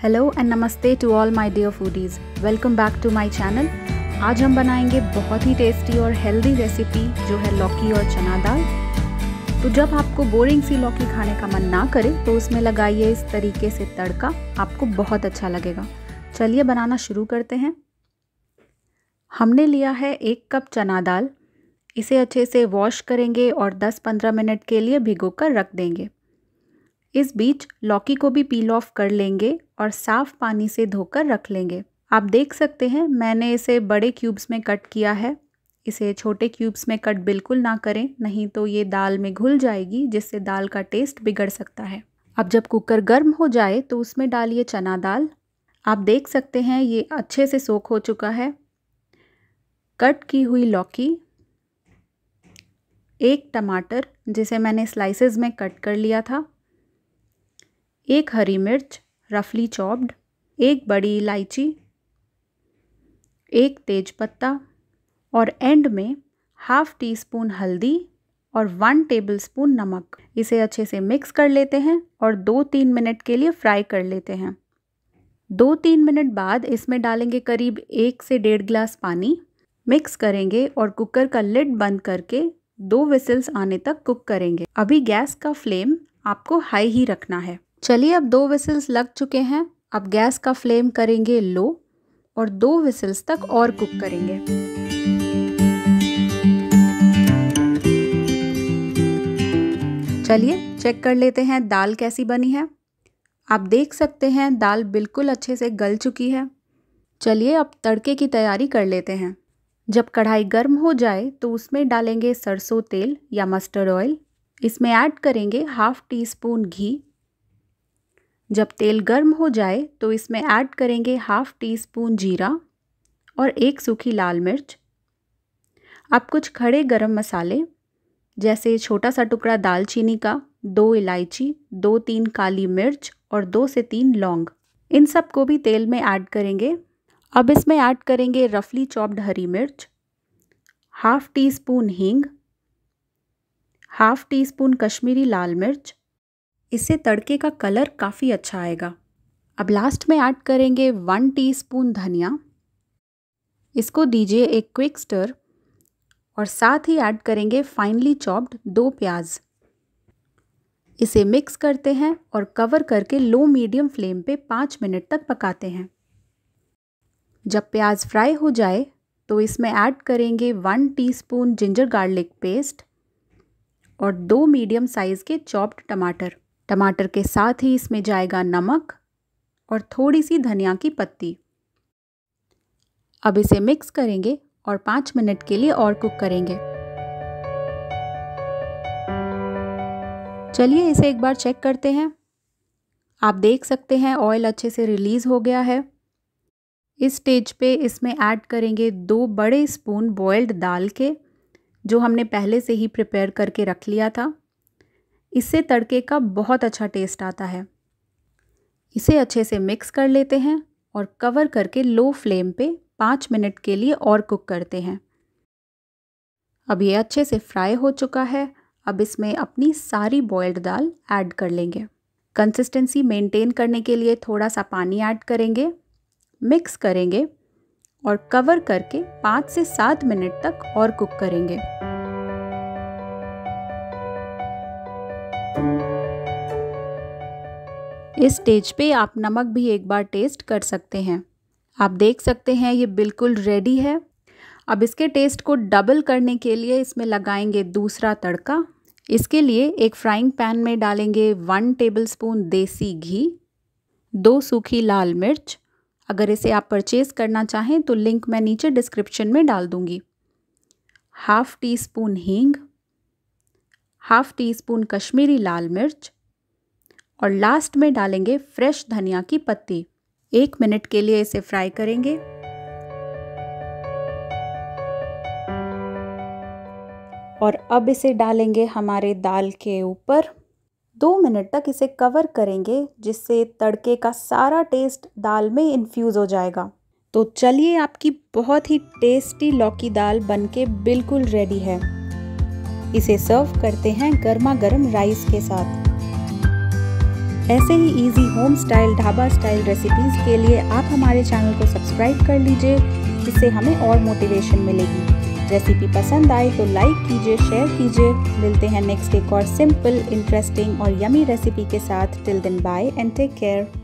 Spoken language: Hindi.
हेलो एंड नमस्ते to all my dear foodies, welcome back to my channel. आज हम बनाएंगे बहुत ही टेस्टी और हेल्दी रेसिपी जो है लौकी और चना दाल। तो जब आपको बोरिंग सी लौकी खाने का मन ना करे तो उसमें लगाइए इस तरीके से तड़का, आपको बहुत अच्छा लगेगा। चलिए बनाना शुरू करते हैं। हमने लिया है 1 कप चना दाल। इसे अच्छे से वॉश करेंगे और 10-15 मिनट के लिए भिगोकर रख देंगे। इस बीच लौकी को भी पील ऑफ कर लेंगे और साफ़ पानी से धोकर रख लेंगे। आप देख सकते हैं मैंने इसे बड़े क्यूब्स में कट किया है। इसे छोटे क्यूब्स में कट बिल्कुल ना करें, नहीं तो ये दाल में घुल जाएगी जिससे दाल का टेस्ट बिगड़ सकता है। अब जब कुकर गर्म हो जाए तो उसमें डालिए चना दाल। आप देख सकते हैं ये अच्छे से सोख हो चुका है। कट की हुई लौकी, 1 टमाटर जिसे मैंने स्लाइसेस में कट कर लिया था, 1 हरी मिर्च रफली चॉप्ड, 1 बड़ी इलायची, 1 तेजपत्ता और एंड में ½ टीस्पून हल्दी और 1 टेबलस्पून नमक। इसे अच्छे से मिक्स कर लेते हैं और 2-3 मिनट के लिए फ्राई कर लेते हैं। 2-3 मिनट बाद इसमें डालेंगे करीब 1 से 1.5 गिलास पानी। मिक्स करेंगे और कुकर का लिड बंद करके 2 विसिल्स आने तक कुक करेंगे। अभी गैस का फ्लेम आपको हाई ही रखना है। चलिए अब 2 विसिल्स लग चुके हैं। अब गैस का फ्लेम करेंगे लो और 2 विसिल्स तक और कुक करेंगे। चलिए चेक कर लेते हैं दाल कैसी बनी है। आप देख सकते हैं दाल बिल्कुल अच्छे से गल चुकी है। चलिए अब तड़के की तैयारी कर लेते हैं। जब कढ़ाई गर्म हो जाए तो उसमें डालेंगे सरसों तेल या मस्टर्ड ऑयल। इसमें ऐड करेंगे ½ टीस्पून घी। जब तेल गर्म हो जाए तो इसमें ऐड करेंगे ½ टीस्पून जीरा और 1 सूखी लाल मिर्च। अब कुछ खड़े गरम मसाले जैसे छोटा सा टुकड़ा दालचीनी का, 2 इलायची, 2-3 काली मिर्च और 2 से 3 लौंग, इन सब को भी तेल में ऐड करेंगे। अब इसमें ऐड करेंगे रफली चॉप्ड हरी मिर्च, ½ टीस्पून हींग, ½ टीस्पून कश्मीरी लाल मिर्च। इससे तड़के का कलर काफ़ी अच्छा आएगा। अब लास्ट में ऐड करेंगे 1 टीस्पून धनिया। इसको दीजिए एक क्विक स्टर और साथ ही ऐड करेंगे फाइनली चॉप्ड 2 प्याज। इसे मिक्स करते हैं और कवर करके लो मीडियम फ्लेम पे 5 मिनट तक पकाते हैं। जब प्याज फ्राई हो जाए तो इसमें ऐड करेंगे 1 टीस्पून जिंजर गार्लिक पेस्ट और 2 मीडियम साइज़ के चॉप्ड टमाटर। टमाटर के साथ ही इसमें जाएगा नमक और थोड़ी सी धनिया की पत्ती। अब इसे मिक्स करेंगे और 5 मिनट के लिए और कुक करेंगे। चलिए इसे एक बार चेक करते हैं। आप देख सकते हैं ऑयल अच्छे से रिलीज़ हो गया है। इस स्टेज पे इसमें ऐड करेंगे 2 बड़े स्पून बॉइल्ड दाल के, जो हमने पहले से ही प्रिपेयर करके रख लिया था। इससे तड़के का बहुत अच्छा टेस्ट आता है। इसे अच्छे से मिक्स कर लेते हैं और कवर करके लो फ्लेम पे 5 मिनट के लिए और कुक करते हैं। अब ये अच्छे से फ्राई हो चुका है। अब इसमें अपनी सारी बॉइल्ड दाल ऐड कर लेंगे। कंसिस्टेंसी मेंटेन करने के लिए थोड़ा सा पानी ऐड करेंगे, मिक्स करेंगे और कवर करके 5 से 7 मिनट तक और कुक करेंगे। इस स्टेज पे आप नमक भी एक बार टेस्ट कर सकते हैं। आप देख सकते हैं ये बिल्कुल रेडी है। अब इसके टेस्ट को डबल करने के लिए इसमें लगाएंगे दूसरा तड़का। इसके लिए एक फ्राइंग पैन में डालेंगे 1 टेबलस्पून देसी घी, 2 सूखी लाल मिर्च। अगर इसे आप परचेज़ करना चाहें तो लिंक मैं नीचे डिस्क्रिप्शन में डाल दूँगी। ½ टीस्पून हींग, ½ टीस्पून कश्मीरी लाल मिर्च और लास्ट में डालेंगे फ्रेश धनिया की पत्ती। 1 मिनट के लिए इसे फ्राई करेंगे। और अब इसे डालेंगे हमारे दाल के ऊपर। 2 मिनट तक इसे कवर करेंगे जिससे तड़के का सारा टेस्ट दाल में इन्फ्यूज़ हो जाएगा। तो चलिए आपकी बहुत ही टेस्टी लौकी दाल बनके बिल्कुल रेडी है। इसे सर्व करते हैं गर्मा गर्म राइस के साथ। ऐसे ही easy home style dhaba style recipes के लिए आप हमारे चैनल को सब्सक्राइब कर लीजिए, जिससे हमें और मोटिवेशन मिलेगी। रेसिपी पसंद आए तो लाइक कीजिए, शेयर कीजिए। मिलते हैं नेक्स्ट एक और सिंपल, इंटरेस्टिंग और यमी रेसिपी के साथ। Till then bye and take care.